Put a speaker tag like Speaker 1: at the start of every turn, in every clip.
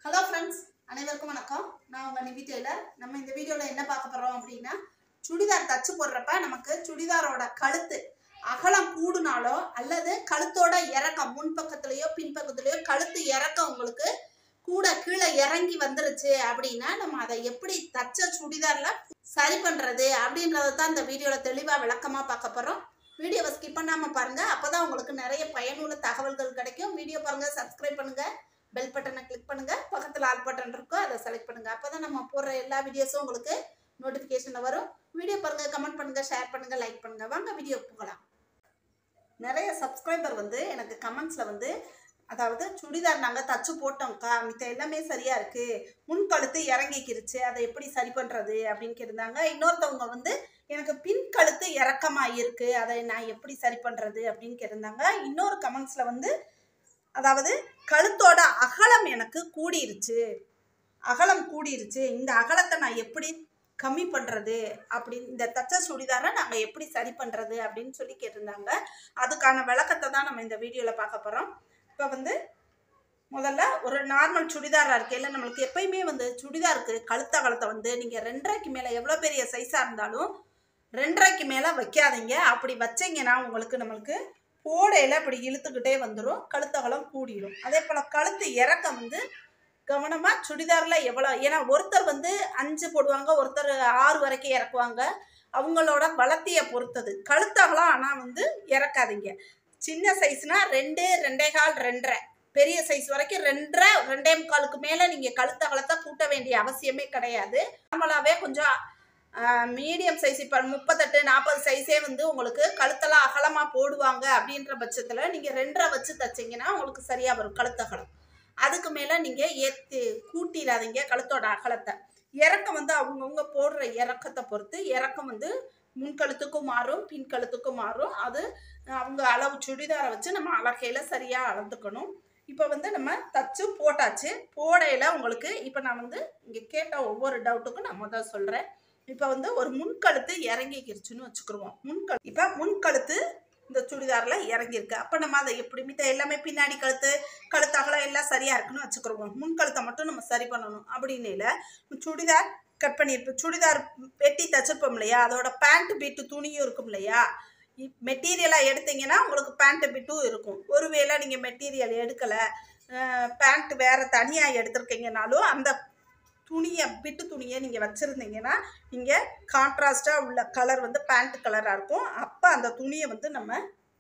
Speaker 1: Hello friends, அனைவருக்கும் வணக்கம். நான் உங்கள் நிவி டெய்லர். நம்ம இந்த வீடியோவில் என்ன பார்க்க போகிறோம் அப்படின்னா, சுடிதார் தச்சு போடுறப்ப நமக்கு சுடிதாரோட கழுத்து அகலம் கூடுனாலோ அல்லது கழுத்தோட இறக்கம் முன்பக்கத்துலேயோ பின்பக்கத்துலேயோ கழுத்து இறக்கம் உங்களுக்கு கூட கீழே இறங்கி வந்துருச்சு அப்படின்னா நம்ம அதை எப்படி தச்ச சுடிதாரில் சரி பண்ணுறது அப்படின்றத தான் இந்த வீடியோவில் தெளிவாக விளக்கமாக பார்க்க போகிறோம். வீடியோவை ஸ்கிப் பண்ணாமல் பாருங்கள். அப்போ தான் உங்களுக்கு நிறைய பயனுள்ள தகவல்கள் கிடைக்கும். வீடியோ பாருங்கள், சப்ஸ்கிரைப் பண்ணுங்கள், பெல் பட்டனை கிளிக் பண்ணுங்க, பக்கத்தில் ஆல் பட்டன் இருக்கும், அதை செலக்ட் பண்ணுங்க. அப்பதான் நம்ம போடுற எல்லா வீடியோஸும் உங்களுக்கு நோட்டிஃபிகேஷன்ல வரும். வீடியோ பாருங்க, கமெண்ட் பண்ணுங்க, ஷேர் பண்ணுங்க, லைக் பண்ணுங்க. வாங்க வீடியோ போகலாம். நிறைய சப்ஸ்கிரைபர் எனக்கு கமெண்ட்ஸ்ல அதாவது சுடிதார் நாங்கள் தச்சு போட்டோம்க்கா, மித்த எல்லாமே சரியா இருக்கு, முன்கழுத்து இறங்கிக்கிருச்சு, அதை எப்படி சரி பண்றது அப்படின்னு கேட்டிருந்தாங்க. இன்னொருத்தவங்க எனக்கு பின் கழுத்து இறக்கமா இருக்கு, அதை நான் எப்படி சரி பண்றது அப்படின்னு கேட்டிருந்தாங்க. இன்னொரு கமெண்ட்ஸ்ல அதாவது கழுத்தோட அகலம் எனக்கு அகலம் கூடிருச்சு, இந்த அகலத்தை நான் எப்படி கம்மி பண்ணுறது அப்படின்னு, இந்த தச்ச சுடிதாரை நாங்கள் எப்படி சரி பண்ணுறது அப்படின்னு சொல்லி கேட்டிருந்தாங்க. அதுக்கான விளக்கத்தை தான் நம்ம இந்த வீடியோவில் பார்க்க போகிறோம். இப்போ முதல்ல ஒரு நார்மல் சுடிதாராக இருக்கு, இல்லை நம்மளுக்கு எப்பயுமே சுடிதாருக்கு கழுத்தகலத்தை நீங்கள் 2.5க்கு மேலே எவ்வளோ பெரிய சைஸாக இருந்தாலும் 2.5க்கு மேலே வைக்காதீங்க. அப்படி வச்சிங்கன்னா நம்மளுக்கு போடையில் இப்படி இழுத்துக்கிட்டே வந்துடும், கழுத்தகலம் கூடிடும். அதே போல் கழுத்து இறக்கம் கவனமாக சுடிதாரில் எவ்வளோ, ஏன்னா ஒருத்தர் 5 போடுவாங்க, ஒருத்தர் 6 வரைக்கும் இறக்குவாங்க, அவங்களோட வளர்த்தியை பொறுத்தது. கழுத்தகலம் ஆனால் இறக்காதீங்க. சின்ன சைஸ்னா 2, 2.25, 2.5, பெரிய சைஸ் வரைக்கும் 2.5, 2.25க்கு மேலே நீங்கள் கழுத்தகலத்தை கூட்ட வேண்டிய அவசியமே கிடையாது. நார்மலாகவே கொஞ்சம் மீடியம் சைஸ், இப்போ 38, 40 சைஸே உங்களுக்கு கழுத்தெல்லாம் அகலமாக போடுவாங்க. அப்படின்ற பட்சத்தில் நீங்கள் 2.5 வச்சு தைச்சிங்கன்னா உங்களுக்கு சரியாக வரும் கழுத்தகலம். அதுக்கு மேலே நீங்கள் கூட்டிடாதீங்க கழுத்தோட அகலத்தை. இறக்கம் அவங்கவுங்க போடுற இறக்கத்தை பொறுத்து இறக்கம் முன்கழுத்துக்கும் மாறும், பின்கழுத்துக்கும் மாறும். அது அவங்க அளவு சுடிதாரை வச்சு நம்ம அளக்கையில் சரியாக அளந்துக்கணும். இப்போ நம்ம தச்சு போட்டாச்சு. போடையில் உங்களுக்கு இப்போ நான் இங்கே கேட்ட ஒவ்வொரு டவுட்டுக்கும் நான் முதல் சொல்கிறேன். இப்போ ஒரு முன்கழுத்து இறங்கிக்கிருச்சுன்னு வச்சுக்கிடுவோம். இப்போ முன்கழுத்து இந்த சுடிதாரில் இறங்கியிருக்கு. அப்போ நம்ம அதை எப்படி, மித்த எல்லாமே பின்னாடி கழுத்தகலம் எல்லாம் சரியாக இருக்குன்னு வச்சுக்கிடுவோம். முன்கழுத்தை மட்டும் நம்ம சரி பண்ணணும். அப்படின்னு சுடிதார் கட் பண்ணியிருப்போம், சுடிதார் வெட்டி தச்சிருப்போம் இல்லையா, அதோட பேண்ட் பீட்டு துணியும் இருக்கும் இல்லையா. மெட்டீரியலாக எடுத்தீங்கன்னா உங்களுக்கு பேண்ட் பீட்டும் இருக்கும். ஒருவேளை நீங்கள் மெட்டீரியல் எடுக்கலை, பேண்ட் வேறு தனியாக எடுத்துருக்கீங்கனாலும் அந்த பிட்டு துணியை நீங்கள் வச்சுருந்தீங்கன்னா நீங்கள் கான்ட்ராஸ்டாக உள்ள கலர் பேண்ட் கலராக இருக்கும். அப்போ அந்த துணியை நம்ம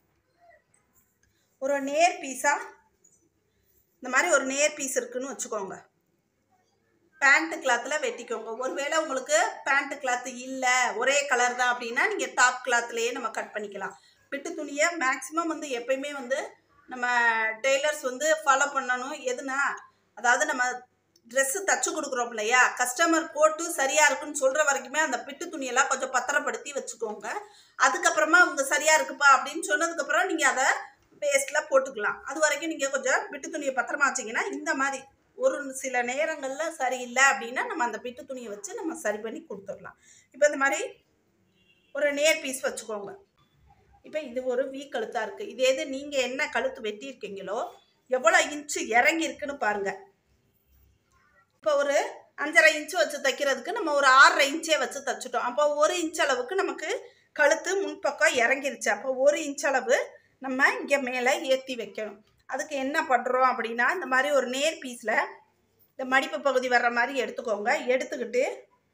Speaker 1: ஒரு நேர் பீஸாக, இந்த மாதிரி ஒரு நேர் பீஸ் இருக்குன்னு வச்சுக்கோங்க, பேண்ட் கிளாத்தில் வெட்டிக்கோங்க. ஒருவேளை உங்களுக்கு பேண்ட் கிளாத்து இல்லை, ஒரே கலர் தான் அப்படின்னா நீங்கள் டாப் கிளாத்லேயே நம்ம கட் பண்ணிக்கலாம். பிட்டு துணியை மேக்ஸிமம் எப்பயுமே நம்ம டெய்லர்ஸ் ஃபாலோ பண்ணணும். எதுனா, அதாவது நம்ம ட்ரெஸ்ஸு தச்சு கொடுக்குறோம் இல்லையா, கஸ்டமர் போட்டு சரியாக இருக்குன்னு சொல்கிற வரைக்குமே அந்த பிட்டு துணியெல்லாம் கொஞ்சம் பத்திரப்படுத்தி வச்சுக்கோங்க. அதுக்கப்புறமா அவங்க சரியாக இருக்குப்பா அப்படின்னு சொன்னதுக்கப்புறம் நீங்கள் அதை வேஸ்ட்டில் போட்டுக்கலாம். அது வரைக்கும் நீங்கள் கொஞ்சம் பிட்டு துணியை பத்திரமா வச்சிங்கன்னா, இந்த மாதிரி ஒரு சில நேரங்களில் சரியில்லை அப்படின்னா நம்ம அந்த பிட்டு துணியை வச்சு நம்ம சரி பண்ணி கொடுத்துடலாம். இப்போ இந்த மாதிரி ஒரு நேர் பீஸ் வச்சுக்கோங்க. இப்போ இது ஒரு வீ கழுத்தாக இருக்குது. இதே நீங்கள் என்ன கழுத்து வெட்டியிருக்கீங்களோ எவ்வளோ இன்ச்சு இறங்கி இருக்குன்னு பாருங்கள். இப்போ ஒரு 5.5 இன்ச்சு வச்சு தைக்கிறதுக்கு நம்ம ஒரு 6.5 இன்ச்சே வச்சு தைச்சிட்டோம். அப்போ 1 இன்ச் அளவுக்கு நமக்கு கழுத்து முன்பக்கம் இறங்கிருச்சு. அப்போ 1 இன்ச் அளவு நம்ம இங்கே மேலே ஏற்றி வைக்கணும். அதுக்கு என்ன பண்ணுறோம் அப்படின்னா, இந்த மாதிரி ஒரு நேர் பீஸில் இந்த மடிப்பு பகுதி வர்ற மாதிரி எடுத்துக்கோங்க. எடுத்துக்கிட்டு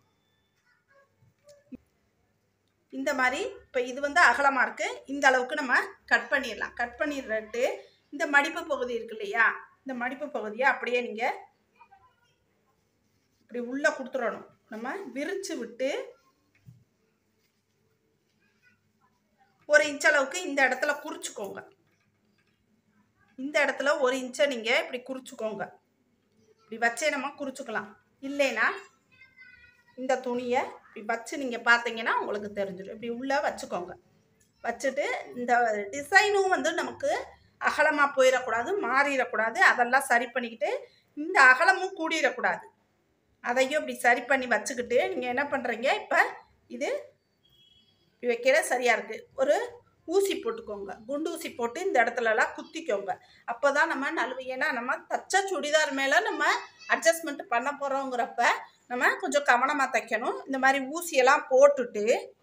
Speaker 1: இந்த மாதிரி, இப்போ இது அகலமாக இருக்குது, இந்த அளவுக்கு நம்ம கட் பண்ணிடலாம். கட் பண்ணிடுறட்டு இந்த மடிப்பு பகுதி இருக்கு இல்லையா, இந்த மடிப்பு பகுதியை அப்படியே நீங்கள் இப்படி உள்ளே கொடுத்துடணும். நம்ம விரிச்சு விட்டு 1 இன்ச் அளவுக்கு இந்த இடத்துல குறிச்சிக்கோங்க. இந்த இடத்துல 1 இன்ச்சை நீங்கள் இப்படி குறிச்சிக்கோங்க. இப்படி வச்சே நம்ம குறிச்சிக்கலாம். இல்லைன்னா இந்த துணியை இப்படி வச்சு நீங்கள் பார்த்தீங்கன்னா உங்களுக்கு தெரிஞ்சிடும். இப்படி உள்ளே வச்சுக்கோங்க. வச்சுட்டு இந்த டிசைனும் நமக்கு அகலமாக போயிடக்கூடாது, மாறிடக்கூடாது. அதெல்லாம் சரி பண்ணிக்கிட்டு இந்த அகலமும் கூடிடக்கூடாது. அதையும் இப்படி சரி பண்ணி வச்சுக்கிட்டு நீங்கள் என்ன பண்ணுறீங்க, இப்போ இது இப்படி வைக்கிற சரியாக இருக்குது. ஒரு ஊசி போட்டுக்கோங்க. குண்டு ஊசி போட்டு இந்த இடத்துலலாம் குத்திக்கோங்க. அப்போ தான் நம்ம ஏன்னா நம்ம தச்ச சுடிதார் மேலே நம்ம அட்ஜஸ்ட்மெண்ட் பண்ண போகிறோங்கிறப்ப நம்ம கொஞ்சம் கவனமாக தைக்கணும். இந்த மாதிரி ஊசியெல்லாம் போட்டுட்டு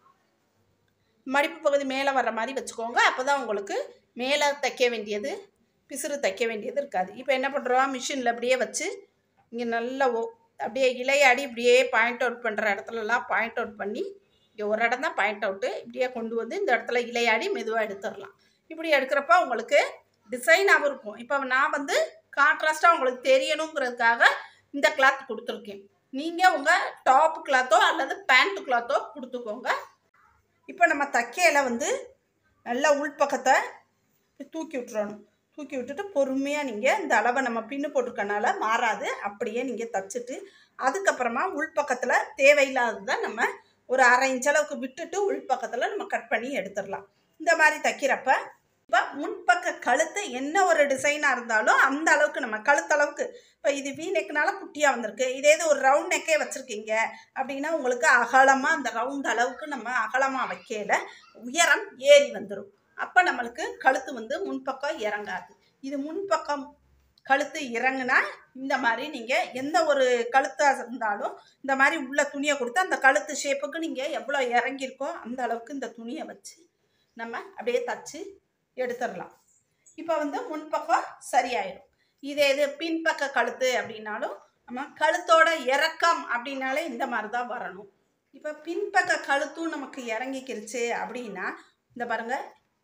Speaker 1: மடிப்பு பகுதி மேலே வர்ற மாதிரி வச்சுக்கோங்க. அப்போ தான் உங்களுக்கு மேலே தைக்க வேண்டியது பிசுறு தைக்க வேண்டியது இருக்காது. இப்போ என்ன பண்ணுறோம், மிஷினில் அப்படியே வச்சு இங்கே நல்லா அப்படியே இலையாடி இப்படியே பாயிண்ட் அவுட் பண்ணுற இடத்துலலாம் பாயிண்ட் அவுட் பண்ணி, இங்கே ஒரு இடம் தான் பாயிண்ட் அவுட்டு, இப்படியே கொண்டு வந்து இந்த இடத்துல இலையாடி மெதுவாக எடுத்துடலாம். இப்படி எடுக்கிறப்ப உங்களுக்கு டிசைனாகவும் இருக்கும். இப்போ நான் வந்து கான்ட்ராஸ்ட்டாக உங்களுக்கு தெரியணுங்கிறதுக்காக இந்த கிளாத் கொடுத்துருக்கேன். நீங்கள் உங்கள் டாப் கிளாத்தோ அல்லது பேண்ட் கிளாத்தோ கொடுத்துக்கோங்க. இப்போ நம்ம தைக்கையில் வந்து நல்லா உள்பக்கத்தை தூக்கி விட்டுறணும். தூக்கி விட்டுட்டு பொறுமையாக நீங்கள் இந்த அளவை நம்ம பின்னு போட்டிருக்கனால மாறாது, அப்படியே நீங்கள் தைச்சிட்டு அதுக்கப்புறமா உள்பக்கத்தில் தேவையில்லாததை நம்ம ஒரு 1/2 இன்ச் அளவுக்கு விட்டுட்டு உள்பக்கத்தில் நம்ம கட் பண்ணி எடுத்துடலாம். இந்த மாதிரி தைக்கிறப்ப இப்போ முன்பக்க கழுத்து என்ன ஒரு டிசைனாக இருந்தாலும் அந்த அளவுக்கு நம்ம கழுத்தளவுக்கு, இப்போ இது வீ நெக்குனால குட்டியாக வந்திருக்கு, இதே இது ஒரு ரவுண்ட் நெக்கே வச்சுருக்கீங்க அப்படின்னா உங்களுக்கு அகலமாக அந்த ரவுண்ட் அளவுக்கு நம்ம அகலமாக வைக்கல உயரம் ஏறி வந்துடும். அப்போ நம்மளுக்கு கழுத்து வந்து முன்பக்கம் இறங்காது. இது முன்பக்கம் கழுத்து இறங்குனா இந்த மாதிரி நீங்கள் எந்த ஒரு கழுத்தாக இருந்தாலும் இந்த மாதிரி உள்ள துணியை கொடுத்து அந்த கழுத்து ஷேப்புக்கு நீங்கள் எவ்வளோ இறங்கியிருக்கோ அந்த அளவுக்கு இந்த துணியை வச்சு நம்ம அப்படியே தச்சு எடுத்துடலாம். இப்போ வந்து முன்பக்கம் சரியாயிடும். இதே இது பின்பக்க கழுத்து அப்படின்னாலும் நம்ம கழுத்தோட இறக்கம் அப்படின்னாலே இந்த மாதிரி தான் வரணும். இப்போ பின்பக்க கழுத்தும் நமக்கு இறங்கிக்கிருச்சு அப்படின்னா இந்த பாருங்க,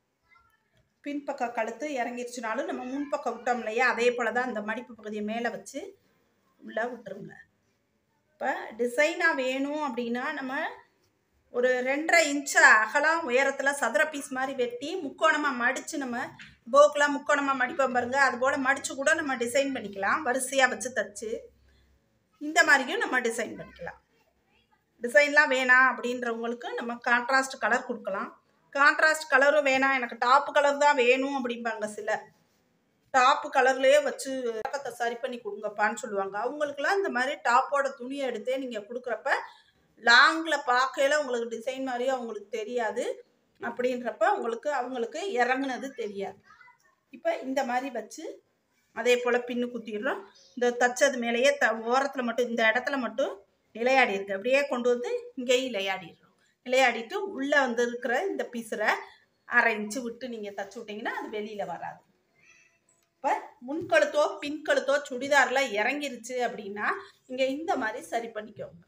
Speaker 1: பின்பக்க கழுத்து இறங்கிருச்சுனாலும் நம்ம முன்பக்கம் விட்டோம் இல்லையா, அதே போல் தான் இந்த மடிப்பு பகுதியை மேலே வச்சு உள்ளே விட்டுருங்க. இப்போ டிசைனாக வேணும் அப்படின்னா நம்ம ஒரு 2.5 இன்ச் அகலம் உயரத்தில் சதுர பீஸ் மாதிரி வெட்டி முக்கோணமாக மடித்து நம்ம போக்கெலாம் முக்கோணமாக மடிப்போம் பாருங்க, அதுபோல் மடித்து கூட நம்ம டிசைன் பண்ணிக்கலாம். வரிசையாக வச்சு தச்சு இந்த மாதிரியும் நம்ம டிசைன் பண்ணிக்கலாம். டிசைன்லாம் வேணாம் அப்படின்றவங்களுக்கு நம்ம கான்ட்ராஸ்ட் கலர் கொடுக்கலாம். கான்ட்ராஸ்ட் கலரும் வேணாம், எனக்கு டாப்பு கலர் தான் வேணும் அப்படிம்பாங்க சிலர். டாப்பு கலர்லேயே வச்சு பக்கத்தை சரி பண்ணி கொடுங்கப்பான்னு சொல்லுவாங்க. அவங்களுக்குலாம் இந்த மாதிரி டாப்போட துணியை எடுத்தே நீங்கள் கொடுக்குறப்ப லாங்கில் பார்க்கையில உங்களுக்கு டிசைன் மாதிரியே அவங்களுக்கு தெரியாது. அப்படின்றப்ப அவங்களுக்கு இறங்குனது தெரியாது. இப்போ இந்த மாதிரி வச்சு அதே போல் பின்னு குத்திடுறோம். இந்த தச்சது மேலேயே ஓரத்தில் மட்டும் இந்த இடத்துல மட்டும் இலையாடி இருக்குது, அப்படியே கொண்டு வந்து இங்கேயும் இலையாடிடுறோம். இலையாடிட்டு உள்ளே வந்து இருக்கிற இந்த பீஸரை 1/2 இன்ச்சு விட்டு நீங்கள் தச்சு விட்டிங்கன்னா அது வெளியில் வராது. இப்போ முன்கழுத்தோ பின்கழுத்தோ சுடிதாரில் இறங்கிருச்சு அப்படின்னா இங்கே இந்த மாதிரி சரி பண்ணிக்கோங்க.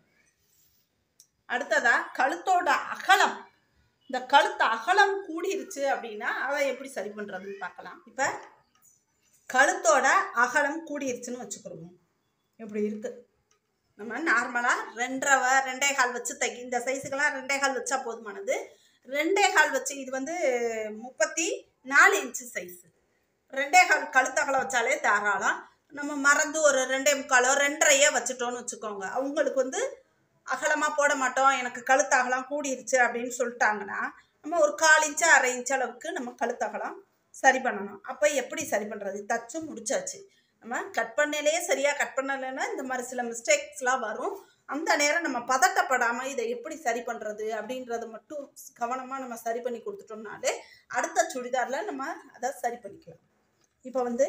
Speaker 1: அடுத்ததா கழுத்தோட அகலம், இந்த கழுத்து அகலம் கூடிருச்சு அப்படின்னா அதை எப்படி சரி பண்ணுறதுன்னு பார்க்கலாம். இப்போ கழுத்தோட அகலம் கூடிருச்சுன்னு வச்சுக்கிறோம். எப்படி இருக்குது, நம்ம நார்மலாக 2.5 வச்சு இந்த சைஸுக்கெல்லாம் 2.5 வச்சா போதுமானது. 2.5 வச்சு இது வந்து 34 இன்ச்சு சைஸு. 2.5 கழுத்தகலம் வச்சாலே தாராளம். நம்ம மறந்து ஒரு 2.25 2.5 வச்சுட்டோன்னு வச்சுக்கோங்க. அவங்களுக்கு வந்து அகலமாக போட மாட்டோம், எனக்கு கழுத்து அகலம் கூடிருச்சு அப்படின்னு சொல்லிட்டாங்கன்னா நம்ம ஒரு 1/4 இன்ச்சு 1/2 இன்ச்சு அளவுக்கு நம்ம கழுத்தகலம் சரி பண்ணணும். அப்போ எப்படி சரி பண்ணுறது, தச்சு முடிச்சாச்சு, நம்ம கட் பண்ணலையே சரியாக கட் பண்ணலைன்னா இந்த மாதிரி சில மிஸ்டேக்ஸ்லாம் வரும். அந்த நேரம் நம்ம பதட்டப்படாமல் இதை எப்படி சரி பண்ணுறது அப்படின்றத மட்டும் கவனமாக நம்ம சரி பண்ணி கொடுத்துட்டோம்னாலே அடுத்த சுடிதாரில் நம்ம அதை சரி பண்ணிக்கலாம். இப்போ வந்து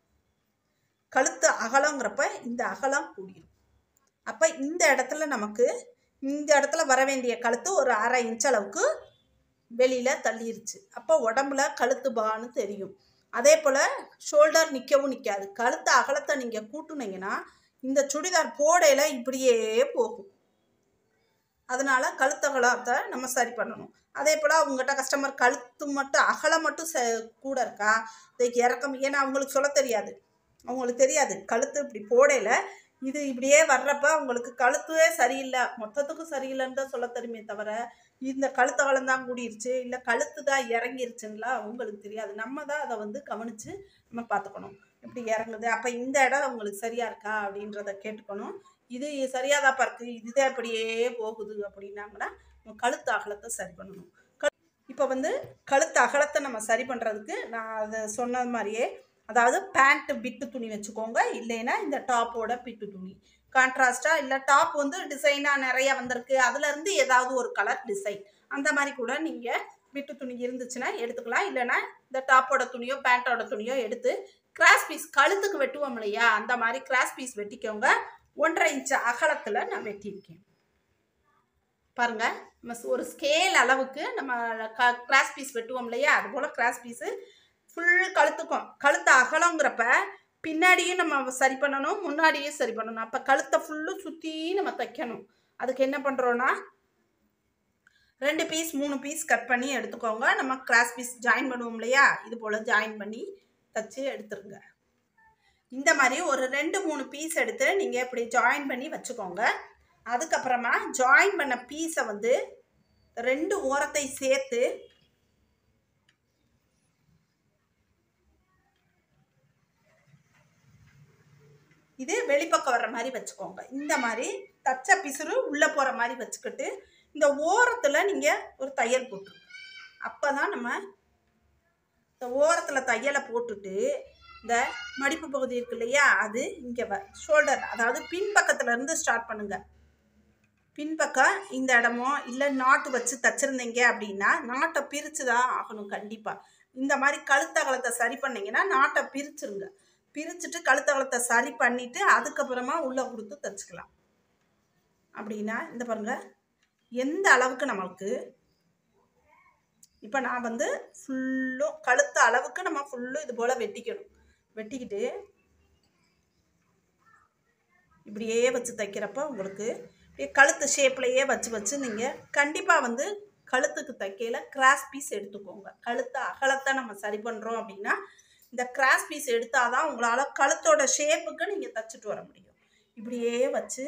Speaker 1: கழுத்து அகலங்கிறப்ப இந்த அகலம் கூடிடும். அப்போ இந்த இடத்துல நமக்கு இந்த இடத்துல வர வேண்டிய கழுத்து ஒரு 1/2 இன்ச் அளவுக்கு வெளியில் தள்ளிருச்சு. அப்போ உடம்புல கழுத்து பான்னு தெரியும். அதே போல் ஷோல்டர் நிற்கவும் நிற்காது. கழுத்து அகலத்தை நீங்கள் கூட்டுனீங்கன்னா இந்த சுடிதார் போடையில் இப்படியே போகும். அதனால் கழுத்து அகலத்தை நம்ம சரி பண்ணணும். அதே போல் அவங்ககிட்ட கஸ்டமர் கழுத்து மட்டும் அகலம் மட்டும் கூட இருக்கா, இதுக்கு இறக்கம், ஏன்னா அவங்களுக்கு சொல்ல தெரியாது. அவங்களுக்கு தெரியாது கழுத்து இப்படி போடையில் இது இப்படியே வர்றப்ப அவங்களுக்கு கழுத்துவே சரியில்லை, மொத்தத்துக்கும் சரியில்லைன்னு தான் சொல்ல தெரியுமே தவிர இந்த கழுத்தகலம் தான் கூடிருச்சு இல்லை கழுத்து தான் இறங்கிருச்சுன்னா அவங்களுக்கு தெரியாது. நம்ம தான் அதை வந்து கவனித்து நம்ம பார்த்துக்கணும். இப்படி இறங்குது, அப்போ இந்த இடம் அவங்களுக்கு சரியாக இருக்கா அப்படின்றத கேட்டுக்கணும். இது சரியாக தான் இருக்குது, இதுதான் இப்படியே போகுது அப்படின்னாங்கன்னா நம்ம கழுத்து அகலத்தை சரி பண்ணணும். இப்போ வந்து கழுத்து அகலத்தை நம்ம சரி பண்ணுறதுக்கு நான் அதை சொன்னது மாதிரியே, அதாவது பேண்ட்டு பிட்டு துணி வச்சுக்கோங்க, இல்லைன்னா இந்த டாப்போட பிட்டு துணி கான்ட்ராஸ்டாக, இல்லை டாப் வந்து டிசைனாக நிறைய வந்திருக்கு அதுலேருந்து ஏதாவது ஒரு கலர் டிசைன் அந்த மாதிரி கூட நீங்கள் விட்டு துணி இருந்துச்சுன்னா எடுத்துக்கலாம். இல்லைன்னா இந்த டாப்போட துணியோ பேண்ட்டோட துணியோ எடுத்து கிராஸ் பீஸ் கழுத்துக்கு வெட்டுவோம் இல்லையா, அந்த மாதிரி கிராஸ் பீஸ் வெட்டிக்கோங்க. 1.5 இன்ச் அகலத்தில் நான் வெட்டியிருக்கேன். பாருங்க, நம்ம ஒரு ஸ்கேல் அளவுக்கு நம்ம கிராஸ் பீஸ் வெட்டுவோம் இல்லையா, அது போல் கிராஸ் பீஸு ஃபுல் கழுத்துக்கும். கழுத்து அகலங்கிறப்ப பின்னாடியும் நம்ம சரி பண்ணணும், முன்னாடியும் சரி பண்ணணும். அப்போ கழுத்தை ஃபுல்லும் சுற்றி நம்ம தைக்கணும். அதுக்கு என்ன பண்ணுறோன்னா 2 பீஸ் 3 பீஸ் கட் பண்ணி எடுத்துக்கோங்க. நம்ம கிராஸ் பீஸ் ஜாயின் பண்ணுவோம் இல்லையா, இது போல் ஜாயின் பண்ணி தச்சு எடுத்துருங்க. இந்த மாதிரி ஒரு 2-3 பீஸ் எடுத்து நீங்கள் இப்படி ஜாயின் பண்ணி வச்சுக்கோங்க. அதுக்கப்புறமா ஜாயின் பண்ண பீஸை வந்து 2 ஓரத்தை சேர்த்து இது வெளிப்பக்கம் வர்ற மாதிரி வச்சுக்கோங்க. இந்த மாதிரி தச்ச பிசுறு உள்ளே போகிற மாதிரி வச்சுக்கிட்டு இந்த ஓரத்தில் நீங்கள் ஒரு தையல் போட்டுருங்க. அப்போ தான் நம்ம இந்த ஓரத்தில் தையலை போட்டுட்டு இந்த மடிப்பு பகுதி இருக்கு இல்லையா, அது இங்கே ஷோல்டர், அதாவது பின்பக்கத்துலேருந்து ஸ்டார்ட் பண்ணுங்கள். பின்பக்கம் இந்த இடமோ இல்லை நாட்டு வச்சு தச்சுருந்தீங்க அப்படின்னா நாட்டை பிரித்து தான் ஆகணும் கண்டிப்பாக. இந்த மாதிரி கழுத்தகலத்தை சரி பண்ணிங்கன்னா நாட்டை பிரிச்சுருங்க. பிரிச்சுட்டு கழுத்தகலத்தை சரி பண்ணிவிட்டு அதுக்கப்புறமா உள்ளே கொடுத்து தச்சுக்கலாம். அப்படின்னா இந்த பாருங்கள் எந்த அளவுக்கு நம்மளுக்கு இப்போ நான் வந்து ஃபுல்லும் கழுத்து அளவுக்கு நம்ம ஃபுல்லும் இது போல் வெட்டிக்கணும். வெட்டிக்கிட்டு இப்படியே வச்சு தைக்கிறப்ப உங்களுக்கு கழுத்து ஷேப்லையே வச்சு நீங்கள் கண்டிப்பாக வந்து கழுத்துக்கு தைக்கையில் கிராஸ் பீஸ் எடுத்துக்கோங்க. கழுத்து அகலத்தை நம்ம சரி பண்ணுறோம் அப்படின்னா இந்த கிராஸ் பீஸ் எடுத்தால் தான் உங்களால் கழுத்தோட ஷேப்புக்கு நீங்கள் தைச்சிட்டு வர முடியும். இப்படியே வச்சு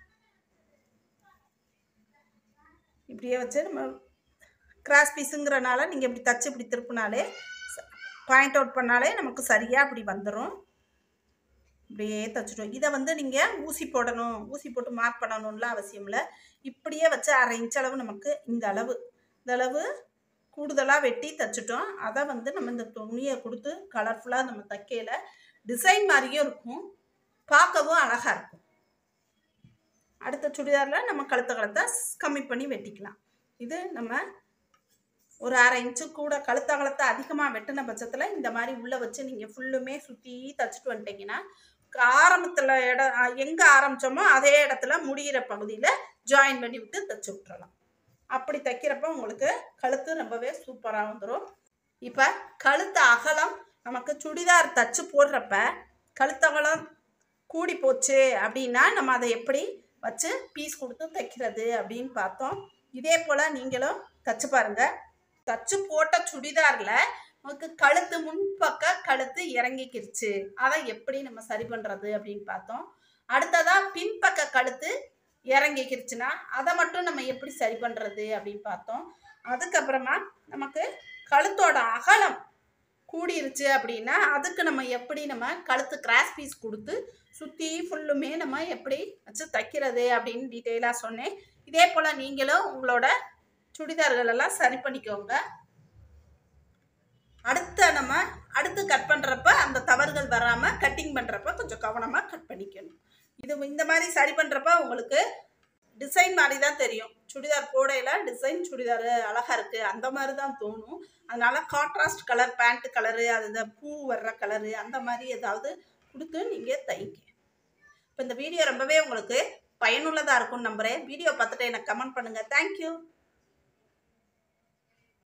Speaker 1: நம்ம கிராஸ் பீஸுங்கிறனால நீங்கள் இப்படி தச்சு இப்படி திருப்பினாலே பாயிண்ட் அவுட் பண்ணாலே நமக்கு சரியாக அப்படி வந்துடும். இப்படியே தைச்சிட்டோம். இதை வந்து நீங்கள் ஊசி போடணும், ஊசி போட்டு மார்க் பண்ணணும்லாம் அவசியம் இல்லை. இப்படியே வச்சு 1/2 இன்ச் அளவு நமக்கு இந்த அளவு கூடுதலாக வெட்டி தைச்சிட்டோம். அதை வந்து நம்ம இந்த துணியை கொடுத்து கலர்ஃபுல்லாக நம்ம தைக்கையில் டிசைன் மாதிரியும் இருக்கும், பார்க்கவும் அழகாக இருக்கும். அடுத்த சுடிதாரில் நம்ம கழுத்தகலத்தை கம்மி பண்ணி வெட்டிக்கலாம். இது நம்ம ஒரு 1/2 இன்ச்சு கூட கழுத்தகலத்தை அதிகமாக வெட்டின பட்சத்தில் இந்த மாதிரி உள்ளே வச்சு நீங்கள் ஃபுல்லுமே சுற்றி தைச்சிட்டு வந்துட்டிங்கன்னா ஆரம்பத்தில் எங்கே ஆரம்பித்தோமோ அதே இடத்துல முடிகிற பகுதியில் ஜாயின் பண்ணி விட்டு தைச்சி விட்டுறலாம். அப்படி தைக்கிறப்ப உங்களுக்கு கழுத்து ரொம்பவே சூப்பராக வந்துடும். இப்போ கழுத்து அகலம் நமக்கு சுடிதார் தச்சு போடுறப்ப கழுத்தகலம் கூடி போச்சு அப்படின்னா நம்ம அதை எப்படி வச்சு பீஸ் கொடுத்து தைக்கிறது அப்படின்னு பார்த்தோம். இதே போல் நீங்களும் தச்சு பாருங்கள். தச்சு போட்ட சுடிதாரில் நமக்கு கழுத்து முன்பக்க கழுத்து இறங்கிக்கிருச்சு, அதை எப்படி நம்ம சரி பண்ணுறது அப்படின்னு பார்த்தோம். அடுத்ததாக பின்பக்க கழுத்து இறங்கிக்கிருச்சுன்னா அதை மட்டும் நம்ம எப்படி சரி பண்ணுறது அப்படின்னு பார்த்தோம். அதுக்கப்புறமா நமக்கு கழுத்தோட அகலம் கூடிருச்சு அப்படின்னா அதுக்கு நம்ம எப்படி நம்ம கழுத்து கிராஸ் பீஸ் கொடுத்து சுற்றி ஃபுல்லுமே நம்ம எப்படி வச்சு தைக்கிறது அப்படின்னு டீட்டெயிலாக சொன்னேன். இதே போல் நீங்களும் உங்களோட சுடிதார்கள் எல்லாம் சரி பண்ணிக்கோங்க. அடுத்து கட் பண்ணுறப்ப அந்த தவறுகள் வராமல் கட்டிங் பண்ணுறப்ப கொஞ்சம் கவனமாக கட் பண்ணிக்கணும். இந்த மாதிரி சரி பண்ணுறப்ப உங்களுக்கு டிசைன் மாதிரி தான் தெரியும். சுடிதார் போடையில் டிசைன் சுடிதார் அழகாக இருக்குது அந்த மாதிரி தான் தோணும். அதனால் கான்ட்ராஸ்ட் கலர் பேண்ட் கலரு, அது பூ வர்ற கலரு அந்த மாதிரி ஏதாவது கொடுத்து நீங்கள் தைங்க. இப்போ இந்த வீடியோ ரொம்பவே உங்களுக்கு பயனுள்ளதாக இருக்கும்னு நம்புகிறேன். வீடியோ பார்த்துட்டு எனக்கு கமெண்ட் பண்ணுங்கள். தேங்க்யூ.